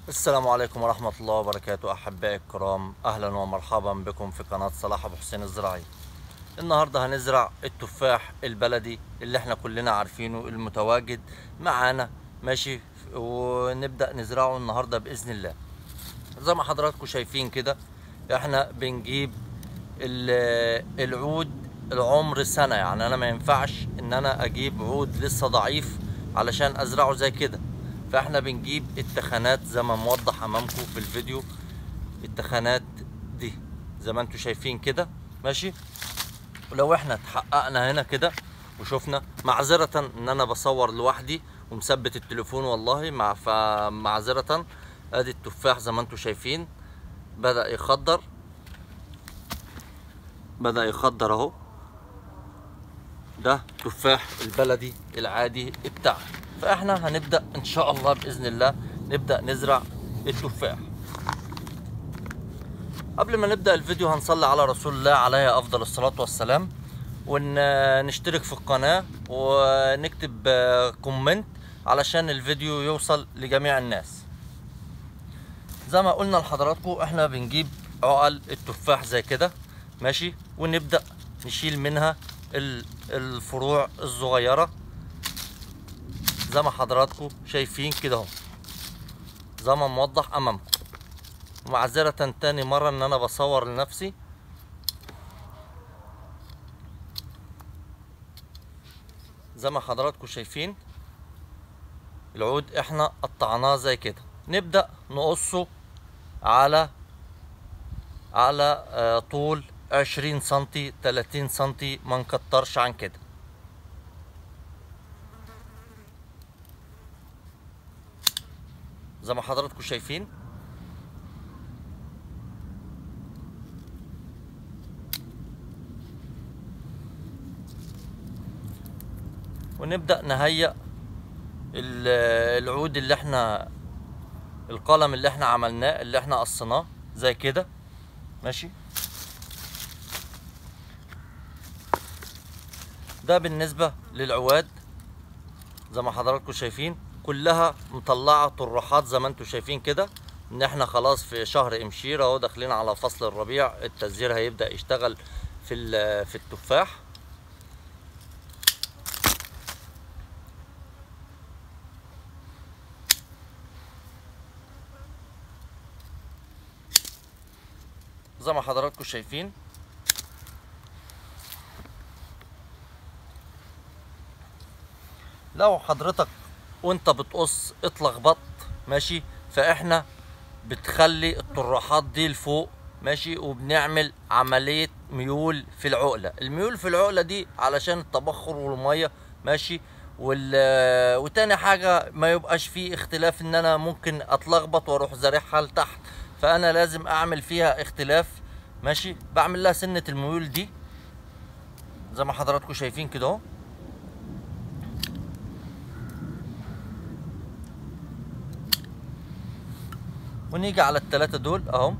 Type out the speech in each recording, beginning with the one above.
السلام عليكم ورحمة الله وبركاته. أحبائي الكرام، أهلا ومرحبا بكم في قناة صلاح أبو حسين الزراعي. النهاردة هنزرع التفاح البلدي اللي احنا كلنا عارفينه المتواجد معانا، ماشي، ونبدأ نزرعه النهاردة بإذن الله. زي ما حضراتكم شايفين كده، احنا بنجيب العود العمر سنة. يعني أنا ما ينفعش إن أنا أجيب عود لسه ضعيف علشان أزرعه زي كده، فاحنا بنجيب التخانات زي ما موضح امامكم في الفيديو. التخانات دي زي ما انتم شايفين كده، ماشي. ولو احنا اتحققنا هنا كده وشفنا، معذرة ان انا بصور لوحدي ومثبت التليفون والله، فمعذرة. ادي التفاح زي ما انتم شايفين بدأ يخضر اهو. ده تفاح البلدي العادي بتاعنا. فاحنا هنبدأ ان شاء الله بإذن الله نبدأ نزرع التفاح. قبل ما نبدأ الفيديو هنصلي على رسول الله عليه أفضل الصلاة والسلام، ونشترك في القناة ونكتب كومنت علشان الفيديو يوصل لجميع الناس. زي ما قلنا لحضراتكم، احنا بنجيب عقل التفاح زي كده، ماشي، ونبدأ نشيل منها الفروع الصغيرة زي ما حضراتكم شايفين كده اهو، زي ما موضح امامكم. ومعذرة تاني مرة ان انا بصور لنفسي. زي ما حضراتكم شايفين العود احنا قطعناه زي كده، نبدأ نقصه على طول 20 سنتي 30 سنتي، ما نكترش عن كده. زي ما حضراتكم شايفين ونبدأ نهيئ العود اللي احنا، القلم اللي احنا عملناه اللي احنا قصيناه زي كده، ماشي. ده بالنسبة للعواد زي ما حضراتكم شايفين كلها مطلعة طروحات زي ما انتم شايفين كده، ان احنا خلاص في شهر امشير اهو، داخلين على فصل الربيع. التزهير هيبدأ يشتغل في التفاح. زي ما حضراتكم شايفين لو حضرتك وانت بتقص اتلخبطت، ماشي، فاحنا بتخلي الطروحات دي لفوق، ماشي، وبنعمل عملية ميول في العقلة. الميول في العقلة دي علشان التبخر والمية، ماشي. وتاني حاجة ما يبقاش فيه اختلاف ان انا ممكن اتلخبط واروح زارعها لتحت، فانا لازم اعمل فيها اختلاف، ماشي. بعمل لها سنة الميول دي زي ما حضراتكم شايفين كده اهو. ونيجي على التلاتة دول اهم،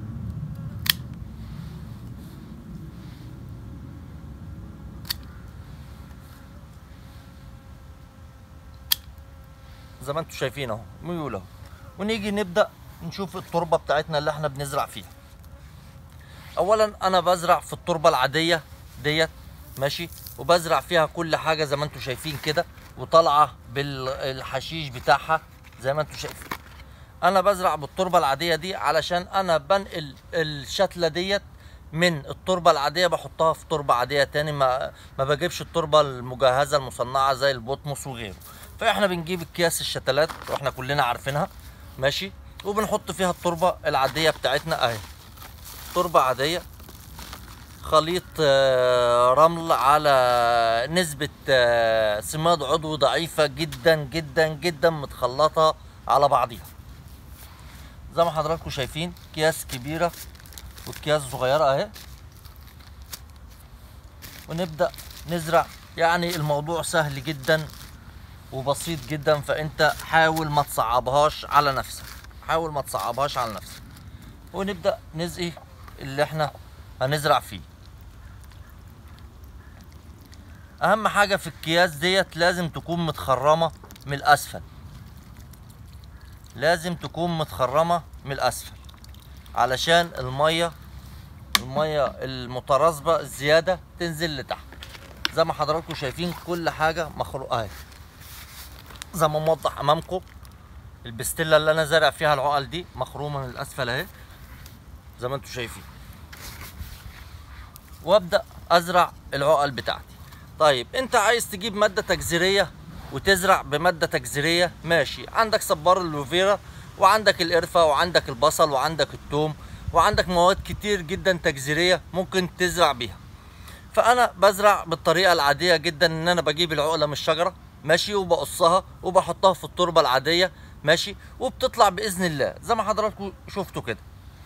زي ما انتم شايفين اهو ميول اهو. ونيجي نبدأ نشوف التربة بتاعتنا اللي احنا بنزرع فيها. اولا انا بزرع في التربة العادية ديت، ماشي، وبزرع فيها كل حاجة زي ما انتم شايفين كده، وطالعة بالحشيش بتاعها زي ما انتم شايفين. انا بزرع بالتربة العادية دي علشان انا بنقل الشتلة ديت من التربة العادية بحطها في تربة عادية تاني، ما بجيبش التربة المجهزة المصنعة زي البطمس وغيره. فاحنا بنجيب اكياس الشتلات واحنا كلنا عارفينها، ماشي، وبنحط فيها التربة العادية بتاعتنا اهي. تربة عادية، خليط رمل على نسبة سماد عضوي ضعيفة جدا جدا جدا متخلطة على بعضيها. زي ما حضراتكم شايفين اكياس كبيرة واكياس صغيرة اهي. ونبدأ نزرع. يعني الموضوع سهل جدا وبسيط جدا، فانت حاول ما تصعبهاش على نفسك، حاول ما تصعبهاش على نفسك. ونبدأ نزقي اللي احنا هنزرع فيه. اهم حاجة في الكياس ديت لازم تكون متخرمة من الاسفل، لازم تكون متخرمة من الاسفل علشان المية المترسبة الزيادة تنزل لتحت. زي ما حضراتكم شايفين كل حاجة مخروقة اهي، زي ما موضح امامكم. البستلة اللي انا زارع فيها العقل دي مخرومة من الاسفل اهي زي ما انتم شايفين، وابدأ ازرع العقل بتاعتي. طيب انت عايز تجيب مادة تجذيرية وتزرع بمادة تجذيرية، ماشي. عندك صبار اللوفيرا وعندك القرفة وعندك البصل وعندك الثوم وعندك مواد كتير جدا تجذيرية ممكن تزرع بيها. فانا بزرع بالطريقة العادية جدا، ان انا بجيب العقلة من الشجرة ماشي، وبقصها وبحطها في التربة العادية ماشي، وبتطلع بإذن الله زي ما حضراتكم شفتوا كده.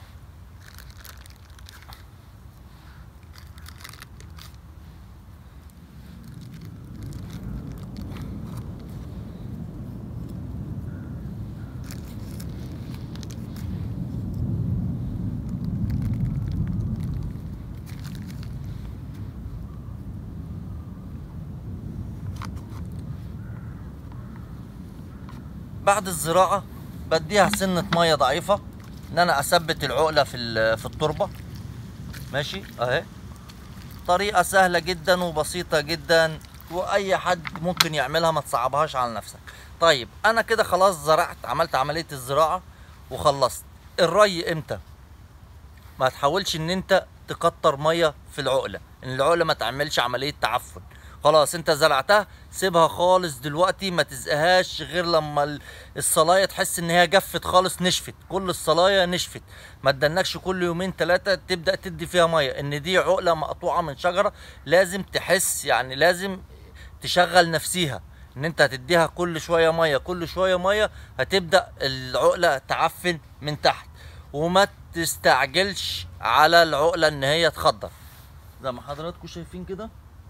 بعد الزراعة بديها سنة مية ضعيفة ان انا اثبت العقلة في التربة ماشي اهي. طريقة سهلة جدا وبسيطة جدا، واي حد ممكن يعملها، ما تصعبهاش على نفسك. طيب انا كده خلاص زرعت، عملت عملية الزراعة وخلصت. الري امتى؟ ما تحاولش ان انت تكتر مية في العقلة، ان العقلة ما تعملش عملية تعفن. خلاص انت زرعتها، سيبها خالص دلوقتي، ما تزقهاش غير لما الصلاية تحس ان هي جفت خالص، نشفت، كل الصلاية نشفت. ما تدنكش كل يومين ثلاثة تبدأ تدي فيها مية، ان دي عقلة مقطوعة من شجرة، لازم تحس يعني لازم تشغل نفسيها ان انت هتديها كل شوية مية، كل شوية مية، هتبدأ العقلة تعفن من تحت. وما تستعجلش على العقلة ان هي تخضر. زي ما حضراتكم شايفين كده،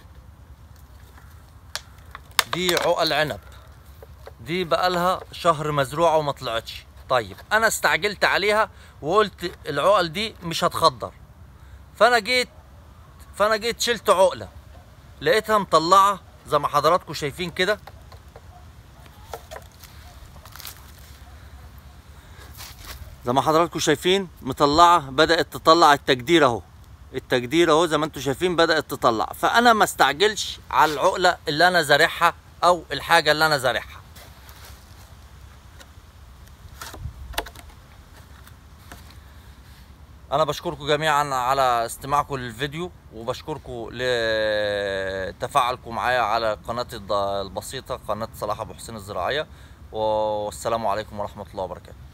دي عقل عنب، دي بقالها شهر مزروعة وما طلعتش. طيب انا استعجلت عليها وقلت العقل دي مش هتخضر، فانا جيت شلت عقلة، لقيتها مطلعة زي ما حضراتكم شايفين كده. زي ما حضراتكم شايفين مطلعة، بدأت تطلع التجدير اهو، التجدير اهو زي ما انتم شايفين بدأت تطلع. فانا ما استعجلش على العقلة اللي انا زارعها او الحاجة اللي انا زارعها. انا بشكركم جميعا على استماعكم للفيديو، وبشكركم لتفاعلكم معايا على قناتي البسيطة، قناة صلاح ابو حسين الزراعية. والسلام عليكم ورحمة الله وبركاته.